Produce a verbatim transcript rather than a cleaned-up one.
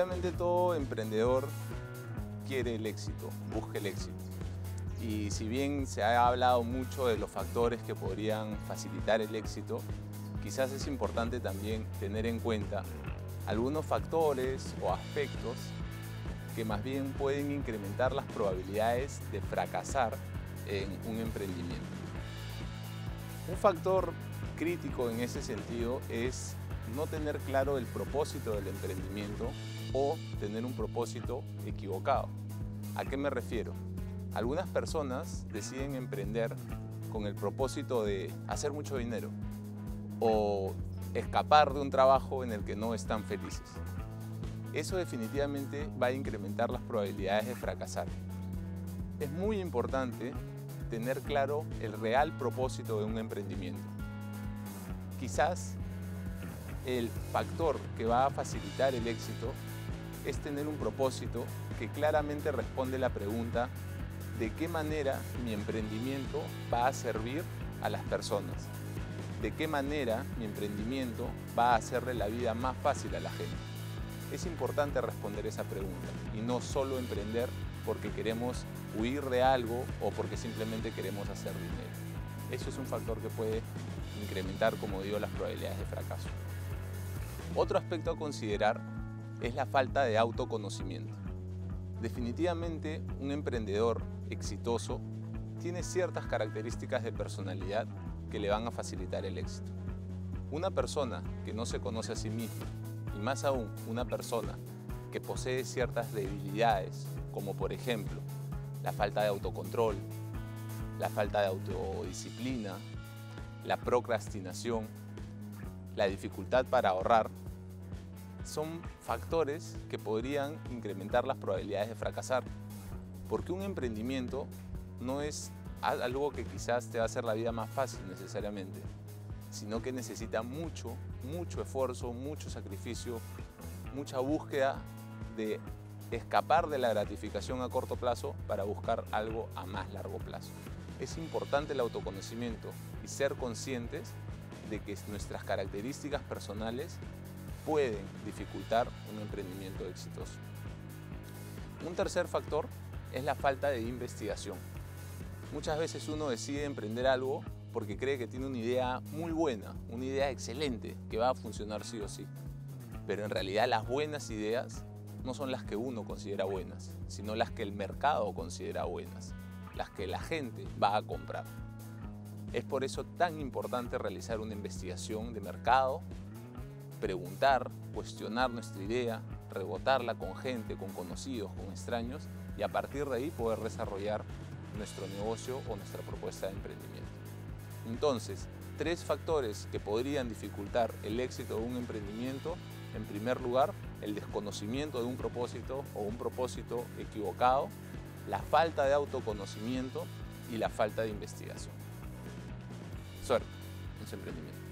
Definitivamente todo emprendedor quiere el éxito, busca el éxito. Y si bien se ha hablado mucho de los factores que podrían facilitar el éxito, quizás es importante también tener en cuenta algunos factores o aspectos que más bien pueden incrementar las probabilidades de fracasar en un emprendimiento. Un factor crítico en ese sentido es no tener claro el propósito del emprendimiento o tener un propósito equivocado. ¿A qué me refiero? Algunas personas deciden emprender con el propósito de hacer mucho dinero o escapar de un trabajo en el que no están felices. Eso definitivamente va a incrementar las probabilidades de fracasar. Es muy importante tener claro el real propósito de un emprendimiento. Quizás el factor que va a facilitar el éxito es tener un propósito que claramente responde la pregunta ¿de qué manera mi emprendimiento va a servir a las personas? ¿De qué manera mi emprendimiento va a hacerle la vida más fácil a la gente? Es importante responder esa pregunta y no solo emprender porque queremos huir de algo o porque simplemente queremos hacer dinero. Eso es un factor que puede incrementar, como digo, las probabilidades de fracaso. Otro aspecto a considerar es la falta de autoconocimiento. Definitivamente, un emprendedor exitoso tiene ciertas características de personalidad que le van a facilitar el éxito. Una persona que no se conoce a sí misma, y más aún una persona que posee ciertas debilidades, como por ejemplo la falta de autocontrol, la falta de autodisciplina, la procrastinación, la dificultad para ahorrar, son factores que podrían incrementar las probabilidades de fracasar, porque un emprendimiento no es algo que quizás te va a hacer la vida más fácil necesariamente, sino que necesita mucho, mucho esfuerzo, mucho sacrificio, mucha búsqueda de escapar de la gratificación a corto plazo para buscar algo a más largo plazo. Es importante el autoconocimiento y ser conscientes de que nuestras características personales pueden dificultar un emprendimiento exitoso. Un tercer factor es la falta de investigación. Muchas veces uno decide emprender algo porque cree que tiene una idea muy buena, una idea excelente que va a funcionar sí o sí. Pero en realidad las buenas ideas no son las que uno considera buenas, sino las que el mercado considera buenas, las que la gente va a comprar. Es por eso tan importante realizar una investigación de mercado, preguntar, cuestionar nuestra idea, rebotarla con gente, con conocidos, con extraños y a partir de ahí poder desarrollar nuestro negocio o nuestra propuesta de emprendimiento. Entonces, tres factores que podrían dificultar el éxito de un emprendimiento. En primer lugar, el desconocimiento de un propósito o un propósito equivocado, la falta de autoconocimiento y la falta de investigación. Suerte en su emprendimiento.